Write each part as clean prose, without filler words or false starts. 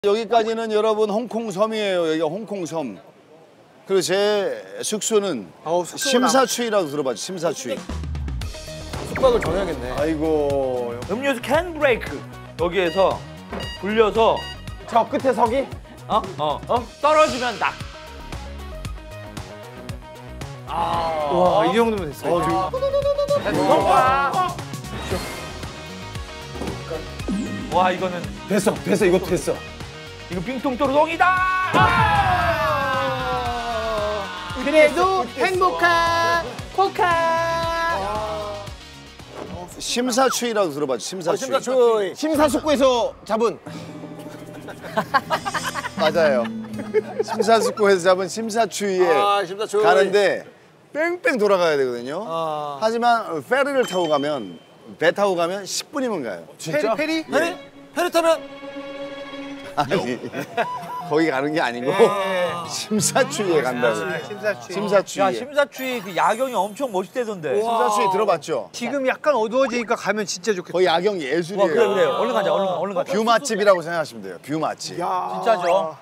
여기까지는 여러분 홍콩섬이에요. 여기가 홍콩섬. 그리고 제 숙소는 심사추이라고 들어봤죠. 심사추이. 숙박을 정해야겠네. 아이고. 음료수 캔 브레이크. 여기에서 불려서 저 끝에 서기? 떨어지면 낙. 와, 이 정도면 됐어요. 와, 이거는 됐어, 이것도 됐어. 이거 빙통도르동이다. 그래도 행복한 코카. 심사추이라고 들어봤죠. 심사추이. 심사추이. 심사숙고에서 잡은. 맞아요. 심사숙고에서 잡은 심사추이에 심사추이. 가는데 뺑뺑 돌아가야 되거든요. 하지만 페리를 타고 가면 배 타고 가면 10분이면 가요. 진짜? 페리 타면? 아니 거기 가는 게 아니고 심사추이에 간다고. 심사추이. 야, 심사추이 그 야경이 엄청 멋있대던데. 심사추이 들어봤죠? 지금 약간 어두워지니까 가면 진짜 좋겠다. 거의 야경 예술이에요. 그래. 얼른 가자. 얼른 가자. 뷰 맛집이라고 생각하시면 돼요. 뷰 맛집. 진짜죠.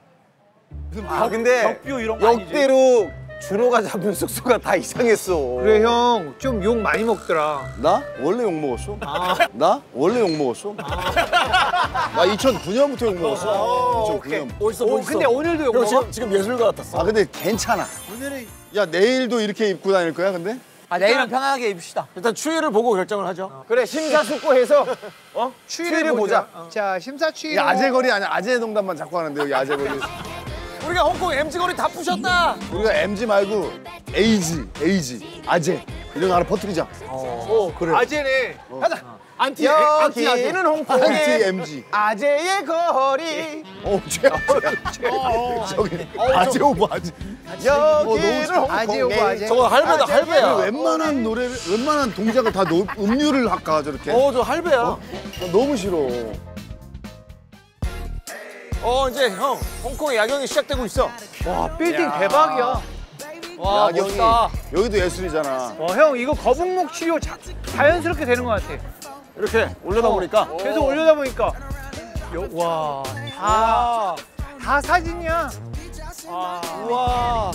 근데 벽뷰 이런 거 아니지? 역대로 준호가 잡은 숙소가 다 이상했어. 그래 형 좀 욕 많이 먹더라. 나? 원래 욕 먹었어? 나? 원래 욕 먹었어? 나 2009년부터 욕 먹었어. 2009년. 멋있어. 근데 오늘도 욕 먹어? 지금 예술가 같았어. 아 근데 괜찮아. 오늘은 야 내일도 이렇게 입고 다닐 거야 근데? 내일은 편하게 입읍시다. 일단 추위를 보고 결정을 하죠. 그래, 심사숙고해서 추위를 보자. 자 심사추이. 야 아재거리 아니야. 아재 농담만 자꾸 하는데 여기 아재거리. 우리가 홍콩 MG거리 다 부셨다. 우리가 MG 말고 에이지, 아재 이런 거 하나 퍼뜨리자. 그래. 아재네. 가자. 안티 여기는 홍콩의 안티 MG. 아재의 거리. 최악. 저기 아재 오버 아재. 여기는 아재 오고 홍콩의. 아재. 저거 할배다, 할배야. 웬만한 노래를 웬만한 동작을 다 음률을 할까 저렇게. 저 할배야. 나 너무 싫어. 이제 형, 홍콩의 야경이 시작되고 있어. 와 빌딩 대박이야. 와, 야경이 멋있다. 여기도 예술이잖아. 형 이거 거북목 치료 자연스럽게 되는 것 같아. 이렇게 올려다 보니까. 계속 올려다 보니까 다 사진이야. 우와.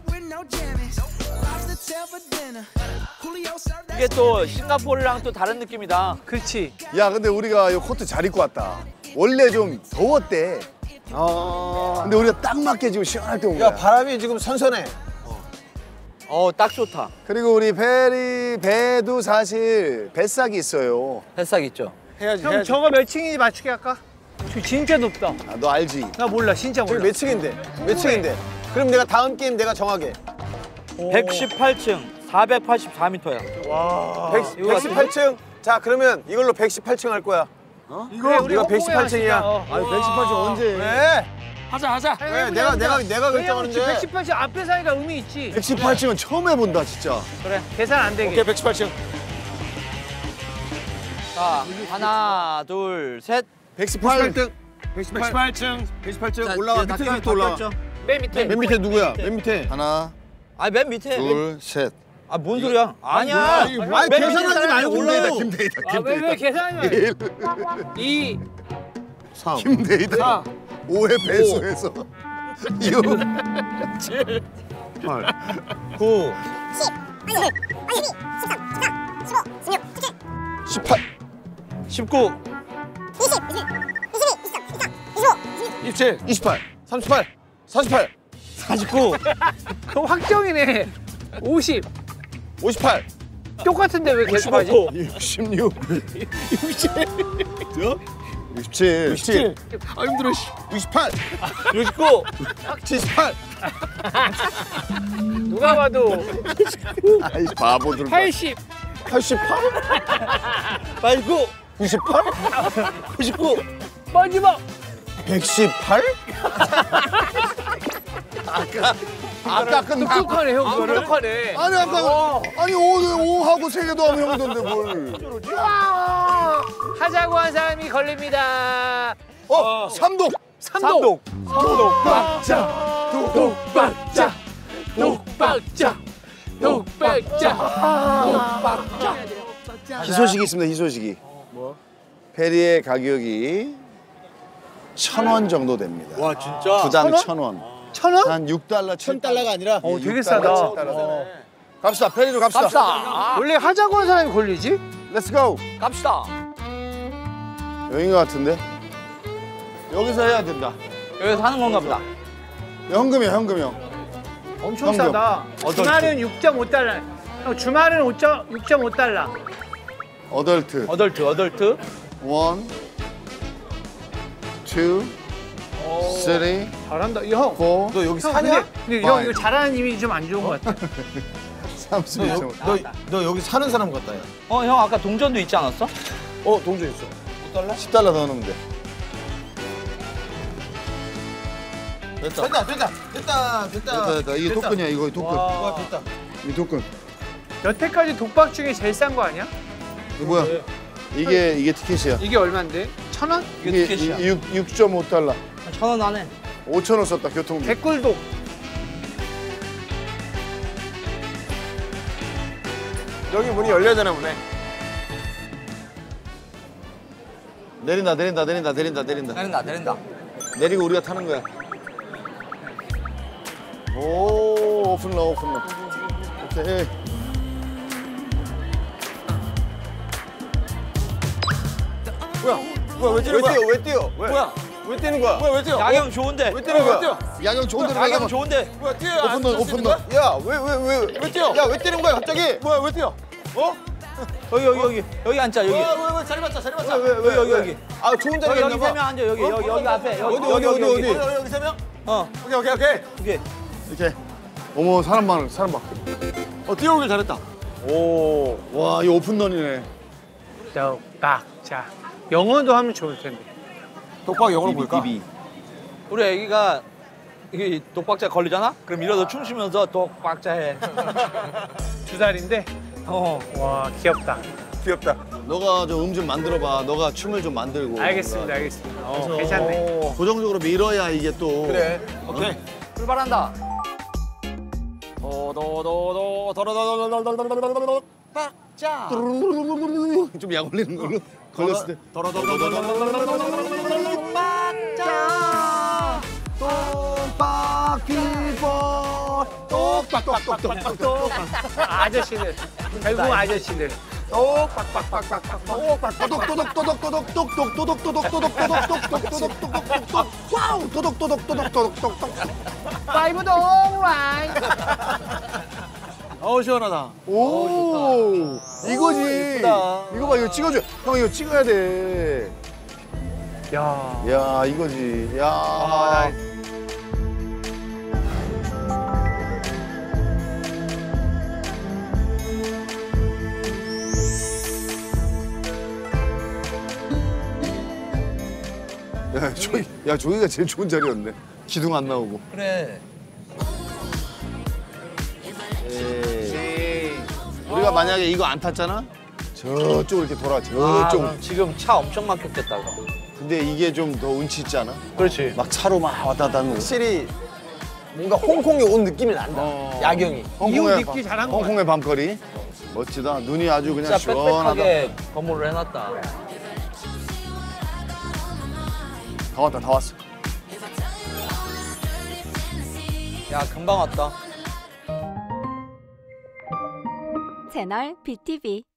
이게 또 싱가포르랑 또 다른 느낌이다. 그렇지. 야 근데 우리가 이 코트 잘 입고 왔다. 원래 좀 더웠대. 근데 우리가 딱 맞게 지금 시원할 때 온 거야. 야, 바람이 지금 선선해. 딱 좋다. 그리고 우리 배도 사실 뱃삭이 있어요. 햇삭 있죠. 형 저거 몇 층인지 맞추게 할까? 저 진짜 높다. 아, 너 알지? 나 몰라 진짜 저기 몰라. 몇 층인데? 몇 층인데? 그럼 내가 다음 게임 내가 정하게. 118층, 484m야. 와. 118층? 자, 그러면 이걸로 118층 할 거야. 그래, 우리 이거 118층이야. 아니 118층 언제? 네. 하자. 왜? 내가 결정하는데. 118층 앞에 사니까 의미 있지. 118층은 처음 해본다 진짜. 그래. 계산 안 되게. 오케이, 118층. 자, 하나, 둘, 셋. 118등. 118층 올라가. 밑에부터 올라가. 맨 밑에. 맨 밑에 누구야? 맨 밑에. 하나, 맨 밑에. 둘, 셋. 뭔 소리야? 아니야. 아니, 계산하지 말고 올라. 김대희다. 왜 계산하냐? 2, 3. 김대희다. 5의 배수에서 6, 7, 8, 9, 18, 19. 27, 28, 38, 48, 49. 그럼 확정이네. 50. 58, 똑같은데 왜 계산하지? 66, 67, 67. 아, 힘들어. 68, 69. 78, 누가 봐도 아이 바보들. 80. 88, 89. 98, 99. 마지막 118? 아까 끝나. 똑똑하네 형. 똑똑하네. 아니 아까 아니 5하고 3개도 하면 형던데 뭘. 하자고 한 사람이 걸립니다. 삼독. 독박자. 희소식이 있습니다. 희소식이. 뭐? 페리의 가격이 1,000원 정도 됩니다. 와 진짜. 두당 1,000원? 1,000원. 1,000원? 한 6달러, 1,000달러가 아니라. 되게 싸다. 갑시다. 페리로 갑시다. 원래 하자고 한 사람이 걸리지? 렛츠 고. 갑시다. 여긴 것 같은데? 여기서 해야 된다. 여기서 하는 건가 보다. 현금이야, 현금이요. 엄청 현금. 싸다. 주말은 6.5달러. 형, 주말은 6.5달러. 어덜트. 어덜트. 1, 2, 3, 잘한다. 이 형. 4, 너 여기 사냐? 근데 형 이거 잘하는 이미지 좀 안 좋은 것 같아. 32점. 너 여기 사는 사람 같다 야. 형 아까 동전도 있지 않았어? 동전 있어. 10달러 더 넣으면 돼. 됐다. 이게 토큰이야, 이거 토큰. 와 됐다. 이 토큰. 여태까지 독박 중에 제일 싼 거 아니야? 이거 뭐야? 이게 티켓이야. 이게 얼마인데? 1,000원? 이게 티켓이야. 6.5달러. 1,000원 안에. 5,000원 썼다, 교통비. 개꿀독. 여기 문이 열려야 되나 보네. 내린다. 내린다. 내리고 우리가 타는 거야. 오, 오픈러. 오케이. 뭐야 왜 뛰는 거야? 왜 뛰어? 뭐야? 왜 뛰는 거야? 왜 뛰어? 야경 좋은데. 왜 뛰는 거야? 야경 좋은 데로 야경 가면 좋은데. 뭐야 뛰어? 오픈런. 야 왜 뛰어? 야 왜 뛰는 거야 갑자기? 뭐야 왜 뛰어? 여기 앉자 여기. 왜 자리 맞자. 여기. 아 좋은 자리 여기 3명 앉아 여기 앞에. 어디? 여기 세 명? 오케이. 이렇게. 어머, 사람 봐. 뛰어오길 잘했다. 오, 와, 이 오픈런이네. 독박. 자, 영어도 하면 좋을 텐데. 독박 영어로 볼까? 우리 애기가 이게 독박자 걸리잖아? 그럼 일어서 춤 추면서 독박자 해. 2살인데. 와, 귀엽다. 귀엽다. 너가 좀 좀 만들어봐. 너가 춤을 좀 만들고. 알겠습니다. 괜찮네. 고정적으로 밀어야 이게 또. 그래. 오케이. 출발한다. 박자. 좀 약 올리는 걸로. 걸렸을 때. 박자. 똑박기보. 아저씨들. 결국 아저씨들. 파이브 동라이. 시원하다. 오, 이거지. 예쁘다. 이거 봐, 이거 찍어줘. 형, 이거 찍어야 돼. 야. 야, 이거지. 야. 저기가 제일 좋은 자리였네. 기둥 안 나오고. 그래. 우리가 만약에 이거 안 탔잖아? 저쪽 이렇게 돌아. 저쪽. 그럼 지금 차 엄청 막혔겠다 그럼. 근데 이게 좀 더 운치 있지 않아? 그렇지. 막 차로 막 왔다 갔다 하는 거. 확실히 뭔가 홍콩에 온 느낌이 난다. 야경이. 이웃 입기 잘한 거 홍콩의 밤거리. 멋지다. 눈이 아주 그냥 진짜 시원하다. 빽빽하게 건물을 해놨다. 다 왔어. 야 금방 왔다. 채널 BTV